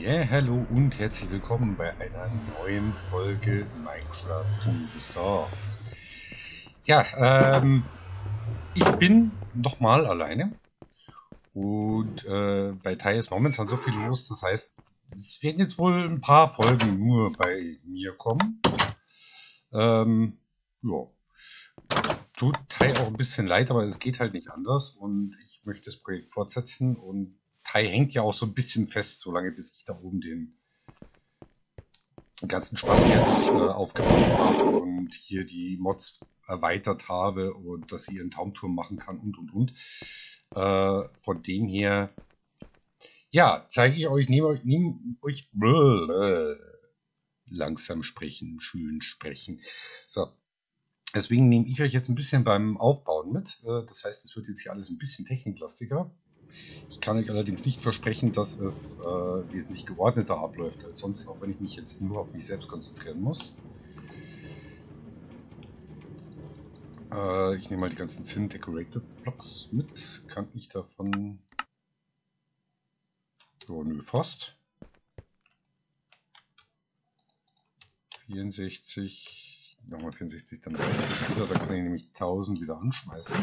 Ja, hallo und herzlich willkommen bei einer neuen Folge Minecraft to the Stars. Ja, ich bin nochmal alleine und bei Tai ist momentan so viel los, das heißt, es werden jetzt wohl ein paar Folgen nur bei mir kommen. Ja, tut Tai auch ein bisschen leid, aber es geht halt nicht anders und ich möchte das Projekt fortsetzen und Tai hängt ja auch so ein bisschen fest, solange bis ich da oben den ganzen Spaß fertig aufgebaut habe und hier die Mods erweitert habe und dass sie ihren Taumturm machen kann und. Von dem her, ja, zeige ich euch, nehme euch langsam sprechen, schön sprechen. So, deswegen nehme ich euch jetzt ein bisschen beim Aufbauen mit. Das heißt, es wird jetzt hier alles ein bisschen techniklastiger. Ich kann euch allerdings nicht versprechen, dass es wesentlich geordneter abläuft als sonst, auch wenn ich mich jetzt nur auf mich selbst konzentrieren muss. Ich nehme mal die ganzen Zinn Decorated Blocks mit. Kann ich davon... Oh, nö, fast. 64... Nochmal 64, dann reicht das wieder. Da kann ich nämlich 1000 wieder anschmeißen.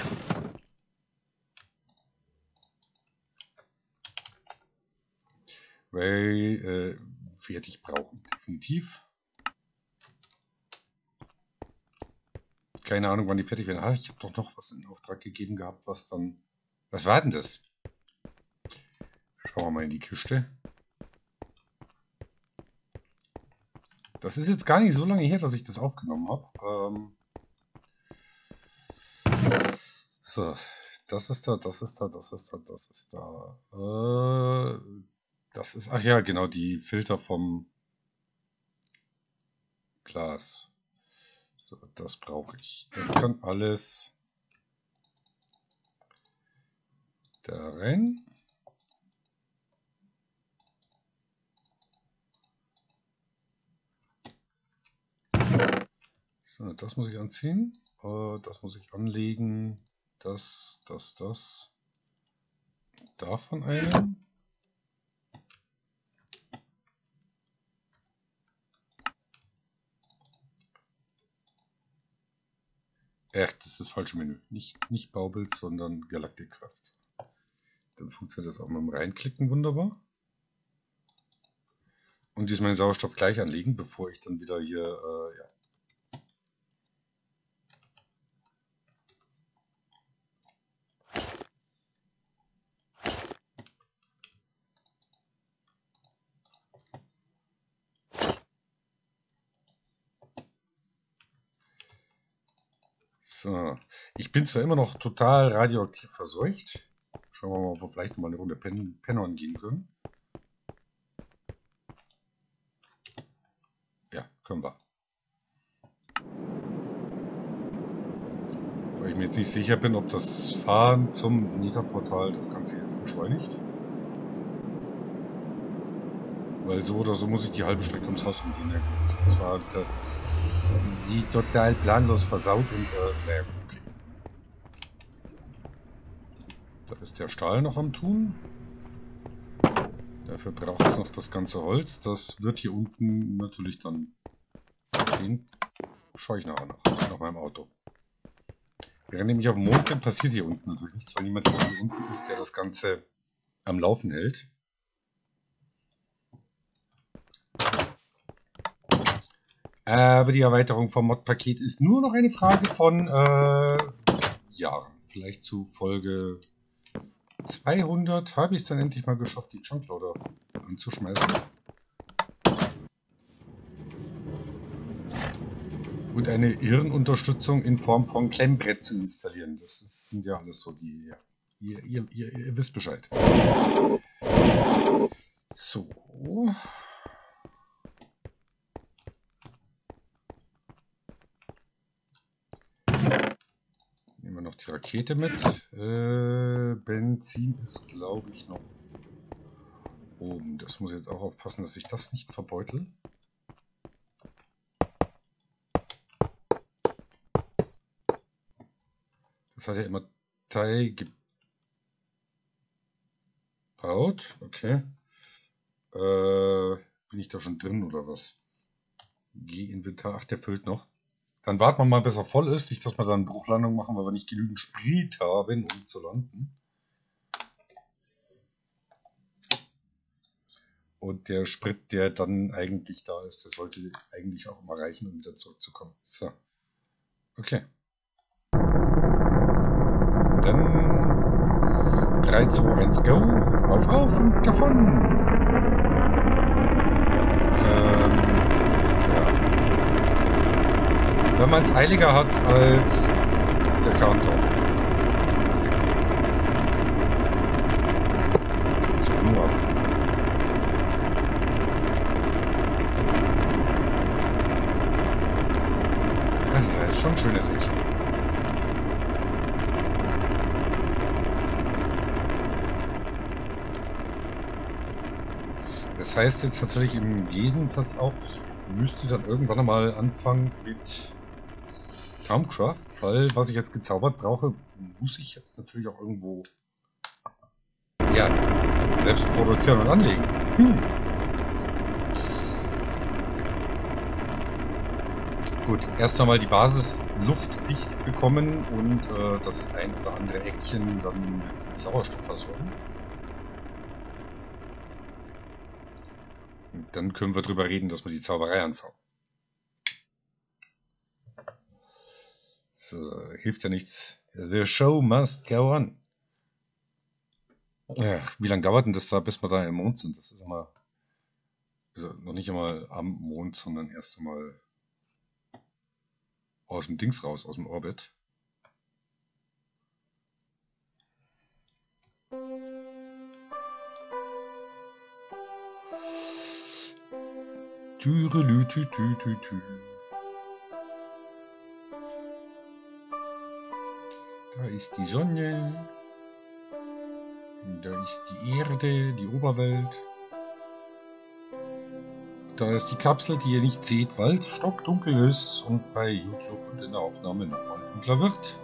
Weil werde ich brauchen, definitiv. Keine Ahnung, wann die fertig werden. Ah, ich habe doch noch was in Auftrag gegeben gehabt, was dann... Was war denn das? Schauen wir mal in die Kiste. Das ist jetzt gar nicht so lange her, dass ich das aufgenommen habe. So, das ist da, das ist da, das ist da, das ist da. Das ist, ach ja, genau, die Filter vom Glas. So, das brauche ich. Das kann alles da rein. So, das muss ich anziehen. Das muss ich anlegen. Das. Davon einen. Ach, das ist das falsche Menü. Nicht Baubild, sondern Galactic Craft. Dann funktioniert das auch mit dem Reinklicken wunderbar. Und diesmal den Sauerstoff gleich anlegen, bevor ich dann wieder hier, ja. So, ich bin zwar immer noch total radioaktiv verseucht. Schauen wir mal, ob wir vielleicht mal eine Runde Pennern gehen können. Ja, können wir. Weil ich mir jetzt nicht sicher bin, ob das Fahren zum Netherportal das Ganze jetzt beschleunigt. Weil so oder so muss ich die halbe Strecke ums Haus umgehen. Ja, das war sie total planlos versaut und naja, okay. Da ist der Stahl noch am Tun. Dafür braucht es noch das ganze Holz. Das wird hier unten natürlich dann... Den schaue ich nachher nach meinem Auto. Während ich auf dem Mond bin, passiert hier unten natürlich nichts, weil niemand hier unten ist, der das Ganze am Laufen hält. Aber die Erweiterung vom Mod-Paket ist nur noch eine Frage von Jahren. Vielleicht zu Folge 200 habe ich es dann endlich mal geschafft, die Chunkloader anzuschmeißen. Und eine Irrenunterstützung in Form von Klemmbrett zu installieren. Sind ja alles so die... Ja, ihr wisst Bescheid. So. Nehmen wir noch die Rakete mit. Benzin ist, glaube ich, noch oben. Das muss ich jetzt auch aufpassen, dass ich das nicht verbeutel. Das hat ja immer Teil gebaut. Okay. Bin ich da schon drin oder was? G-Inventar. Ach, der füllt noch. Dann warten wir mal, bis er voll ist. Nicht, dass wir dann eine Bruchlandung machen, weil wir nicht genügend Sprit haben, um zu landen. Und der Sprit, der dann eigentlich da ist, der sollte eigentlich auch mal reichen, um wieder zurückzukommen. So. Okay. Dann 3, 2, 1, go. Auf und davon. Ja. Wenn man es eiliger hat als der Countdown. So, nur. Ach ja, ist schon ein schönes Eckchen. Das heißt jetzt natürlich im Gegensatz auch, ich müsste dann irgendwann einmal anfangen mit Thaumcraft, weil was ich jetzt gezaubert brauche, muss ich jetzt natürlich auch irgendwo ja, selbst produzieren und anlegen. Gut, erst einmal die Basis luftdicht bekommen und das ein oder andere Eckchen dann mit Sauerstoff versorgen. Und dann können wir drüber reden, dass wir die Zauberei anfangen. So, hilft ja nichts. The show must go on. Ja, wie lange dauert denn das da, bis wir da im Mond sind? Das ist immer, also noch nicht einmal am Mond, sondern erst einmal aus dem Dings raus, aus dem Orbit. Türelü-tü-tü-tü-tü. Da ist die Sonne. Da ist die Erde, die Oberwelt. Da ist die Kapsel, die ihr nicht seht, weil es stockdunkel ist und bei YouTube und in der Aufnahme nochmal dunkler wird.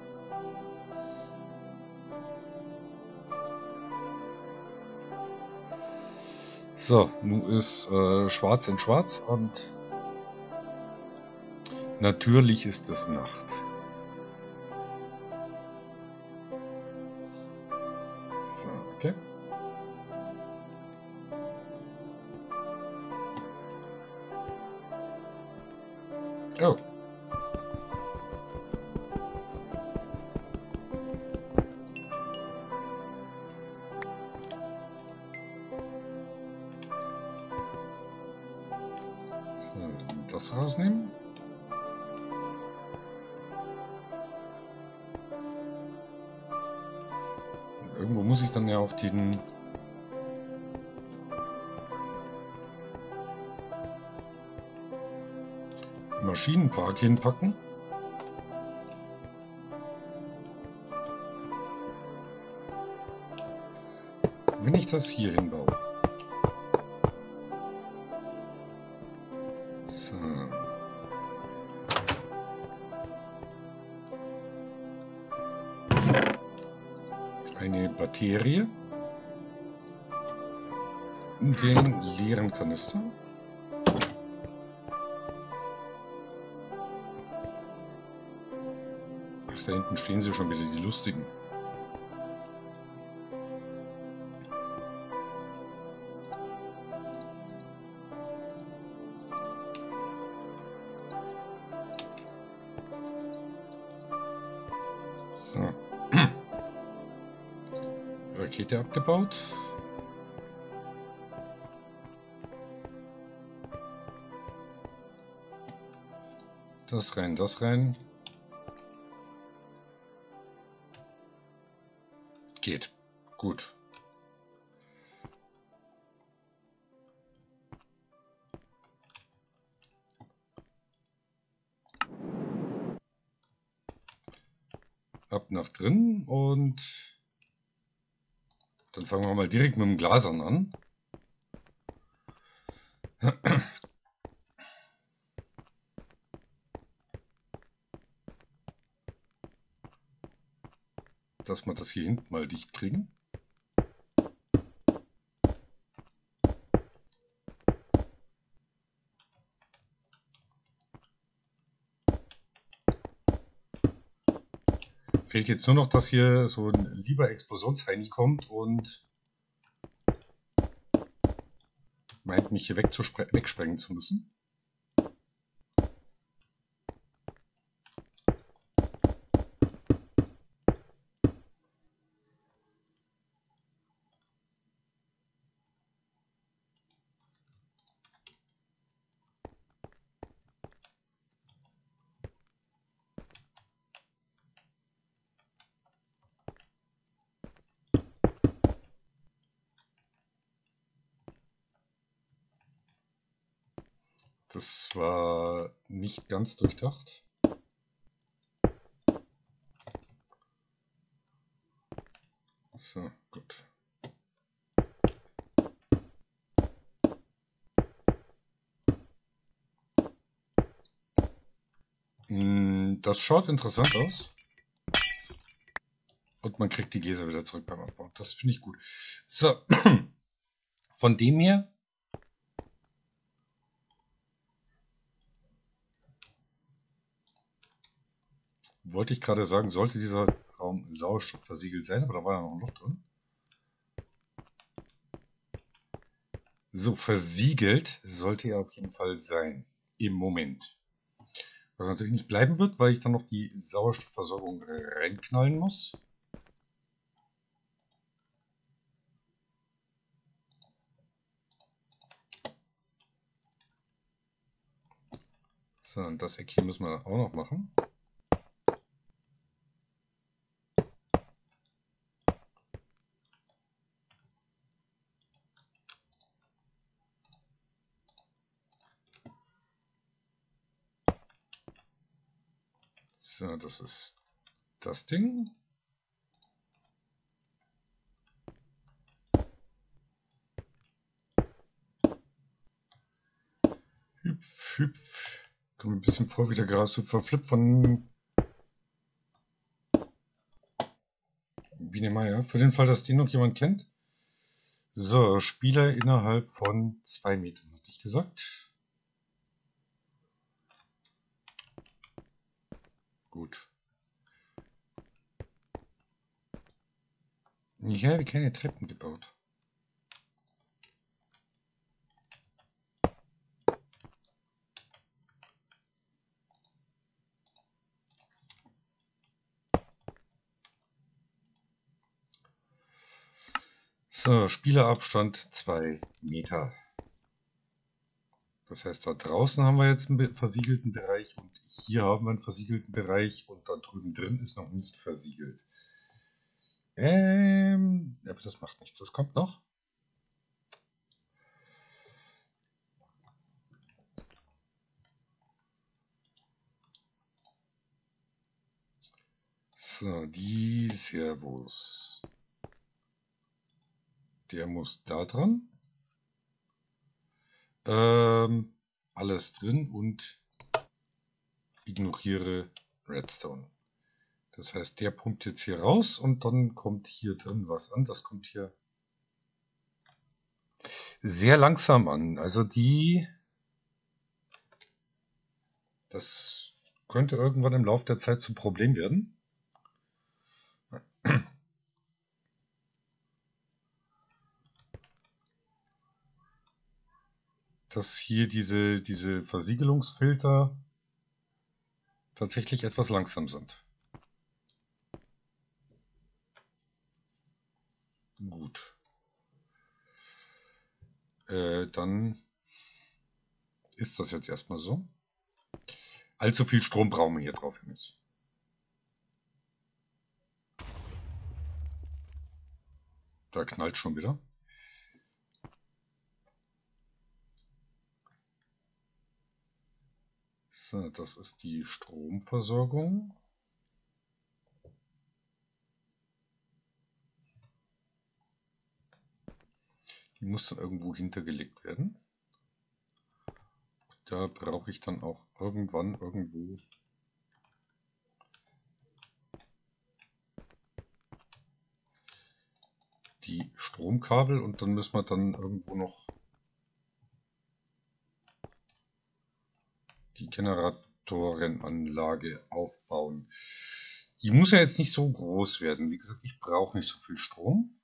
So, nun ist schwarz in schwarz und natürlich ist es Nacht. So, okay. Oh. So, das rausnehmen. Irgendwo muss ich dann ja auf den Maschinenpark hinpacken. Wenn ich das hier hinbaue. So. Eine Batterie. Den leeren Kanister. Ach, da hinten stehen sie schon wieder, die Lustigen. So. Rakete abgebaut. Das rein, das rein. Geht. Gut. Ab nach drin und dann fangen wir mal direkt mit dem Glasern an. Dass wir das hier hinten mal dicht kriegen. Fehlt jetzt nur noch, dass hier so ein lieber Explosionsheini kommt und meint, mich hier wegsprengen zu müssen. Das war nicht ganz durchdacht. So, gut. Das schaut interessant aus. Und man kriegt die Gläser wieder zurück beim Abbau. Das finde ich gut. So, von dem her wollte ich gerade sagen, sollte dieser Raum sauerstoffversiegelt sein, aber da war ja noch ein Loch drin. So, versiegelt sollte er auf jeden Fall sein. Im Moment. Was natürlich nicht bleiben wird, weil ich dann noch die Sauerstoffversorgung reinknallen muss. So, und das Eck hier müssen wir auch noch machen. So, das ist das Ding. Hüpf, hüpf. Kommt ein bisschen vor wie der Grashüpfer Flip von Biene Meier. Für den Fall, dass den noch jemand kennt. So, Spieler innerhalb von 2 Metern, hatte ich gesagt. Gut. Ich habe keine Treppen gebaut. So, Spielerabstand 2 Meter. Das heißt, da draußen haben wir jetzt einen versiegelten Bereich und hier haben wir einen versiegelten Bereich und da drüben drin ist noch nicht versiegelt. Aber das macht nichts, das kommt noch. So, die Servos. Der muss da dran. Alles drin und ignoriere Redstone. Das heißt, der pumpt jetzt hier raus und dann kommt hier drin was an. Das kommt hier sehr langsam an. Also das könnte irgendwann im Laufe der Zeit zum Problem werden. Dass hier diese Versiegelungsfilter tatsächlich etwas langsam sind. Gut. Dann ist das jetzt erstmal so. Allzu viel Strom brauchen wir hier drauf nicht. Da knallt schon wieder. So, das ist die Stromversorgung. Die muss dann irgendwo hintergelegt werden. Da brauche ich dann auch irgendwann irgendwo die Stromkabel und dann müssen wir dann irgendwo noch die Generatorenanlage aufbauen. Die muss ja jetzt nicht so groß werden. Wie gesagt, ich brauche nicht so viel Strom.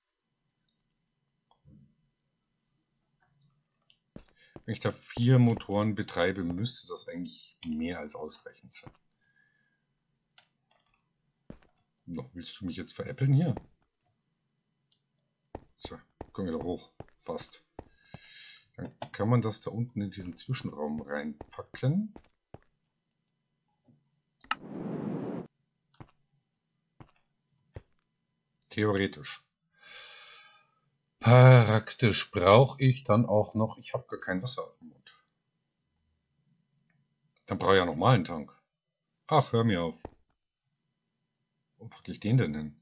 Wenn ich da 4 Motoren betreibe, müsste das eigentlich mehr als ausreichend sein. Noch willst du mich jetzt veräppeln hier? So, kommen wir da hoch. Passt. Dann kann man das da unten in diesen Zwischenraum reinpacken. Theoretisch. Praktisch brauche ich dann auch noch... Ich habe gar kein Wasser im Mund. Dann brauche ich ja nochmal einen Tank. Ach, hör mir auf. Wo packe ich den denn hin?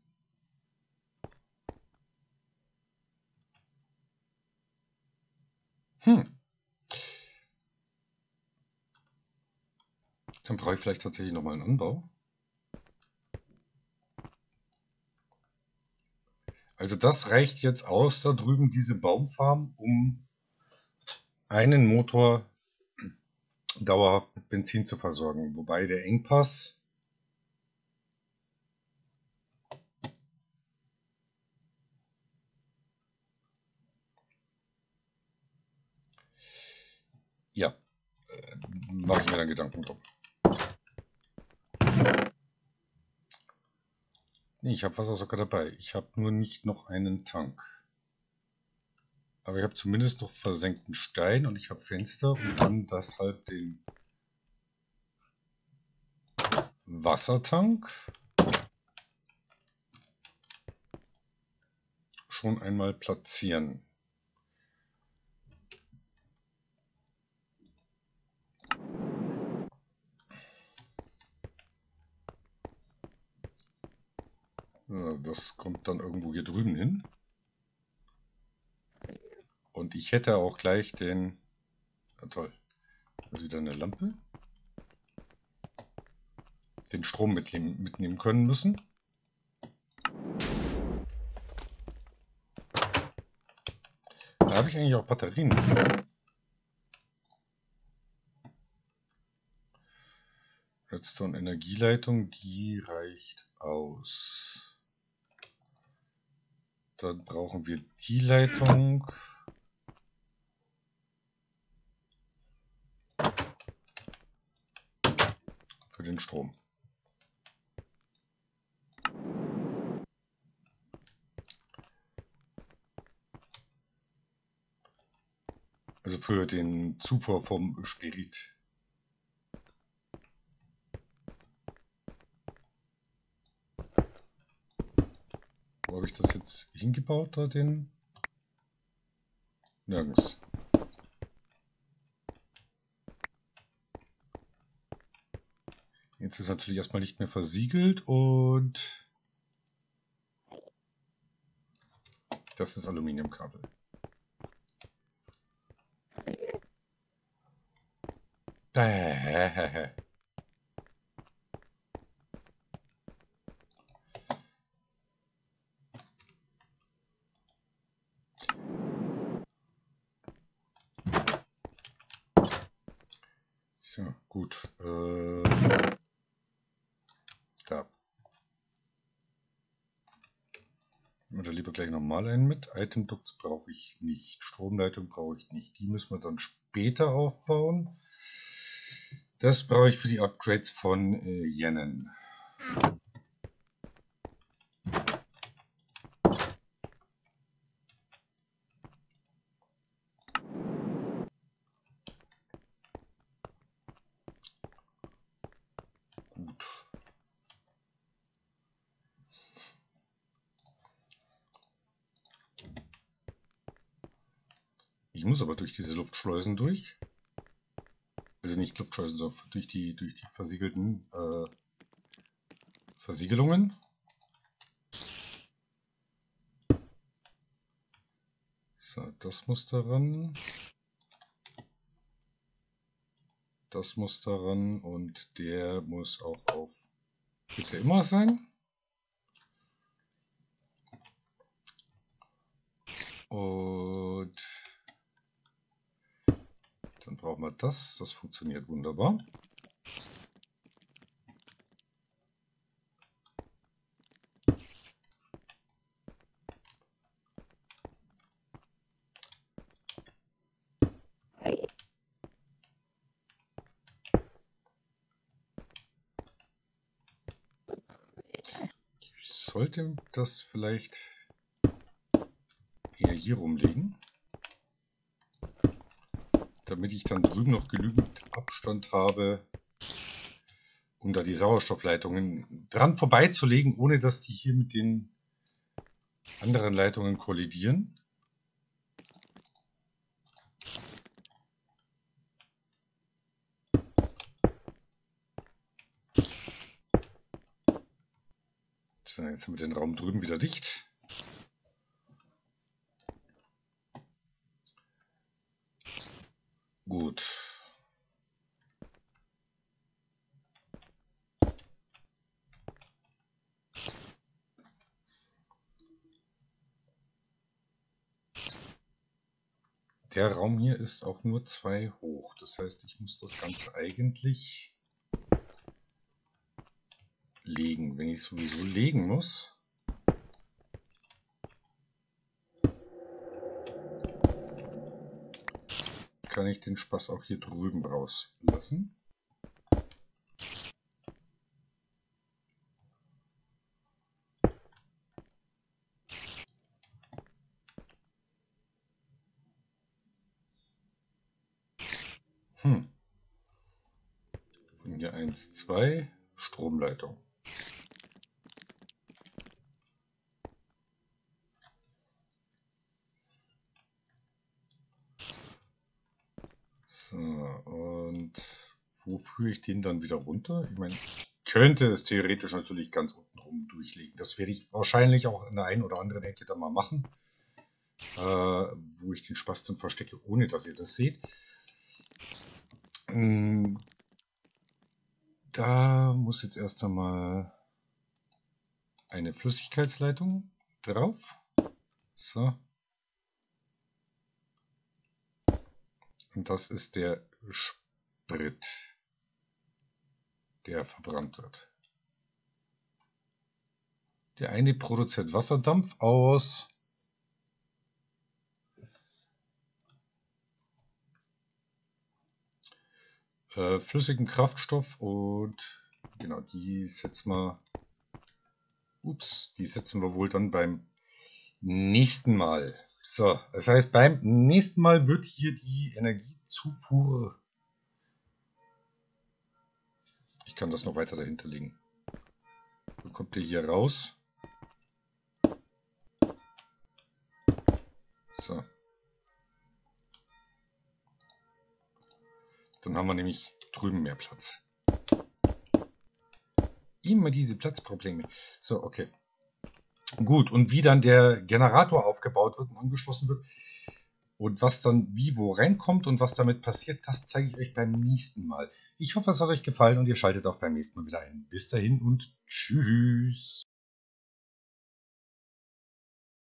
Dann brauche ich vielleicht tatsächlich nochmal einen Anbau. Also das reicht jetzt aus, da drüben diese Baumfarm, um einen Motor dauerhaft mit Benzin zu versorgen. Wobei der Engpass ja, mache ich mir dann Gedanken drum. Nee, ich habe Wasser sogar dabei. Ich habe nur nicht noch einen Tank. Aber ich habe zumindest noch versenkten Stein und ich habe Fenster und kann deshalb den Wassertank schon einmal platzieren. Das kommt dann irgendwo hier drüben hin. Und ich hätte auch gleich den... Ja, toll. Das ist wieder eine Lampe. Den Strom mitnehmen können müssen. Da habe ich eigentlich auch Batterien. Redstone-Energieleitung, die reicht aus. Dann brauchen wir die Leitung. Für den Strom. Also für den Zufuhr vom Spirit. Wo habe ich das jetzt hingebaut, da den? Nirgends. Jetzt ist natürlich erstmal nicht mehr versiegelt und das ist Aluminiumkabel. So, gut. Da. Nehmen wir da lieber gleich nochmal einen mit. Item Ducts brauche ich nicht. Stromleitung brauche ich nicht. Die müssen wir dann später aufbauen. Das brauche ich für die Upgrades von Yennen. Gut. Ich muss aber durch diese Luftschleusen durch. Also nicht Luftschleusen, sondern durch die versiegelten Versiegelungen. So, das muss daran. Das muss daran und der muss auch auf bitte immer sein. Und dann brauchen wir das. Das funktioniert wunderbar. sollte das vielleicht eher hier rumlegen, damit ich dann drüben noch genügend Abstand habe, um da die Sauerstoffleitungen dran vorbeizulegen, ohne dass die hier mit den anderen Leitungen kollidieren. So, jetzt haben wir den Raum drüben wieder dicht. Gut. Der Raum hier ist auch nur 2 hoch. Das heißt, ich muss das Ganze eigentlich legen. Wenn ich es sowieso legen muss, kann ich den Spaß auch hier drüben rauslassen. Und hier 1, 2, Stromleitung. So, und wo führe ich den dann wieder runter? Ich meine, ich könnte es theoretisch natürlich ganz unten rum durchlegen. Das werde ich wahrscheinlich auch in der einen oder anderen Ecke dann mal machen, wo ich den Spaß dann verstecke, ohne dass ihr das seht. Da muss jetzt erst einmal eine Flüssigkeitsleitung drauf. So. Und das ist der Sprit, der verbrannt wird. Der eine produziert Wasserdampf aus flüssigem Kraftstoff und genau, die setzen wir wohl dann beim nächsten Mal. So, das heißt, beim nächsten Mal wird hier die Energiezufuhr, ich kann das noch weiter dahinter legen, dann kommt ihr hier raus. So. Dann haben wir nämlich drüben mehr Platz. Immer diese Platzprobleme. So, okay. Gut, und wie dann der Generator aufgebaut wird und angeschlossen wird und was dann wie wo reinkommt und was damit passiert, das zeige ich euch beim nächsten Mal. Ich hoffe, es hat euch gefallen und ihr schaltet auch beim nächsten Mal wieder ein. Bis dahin und tschüss.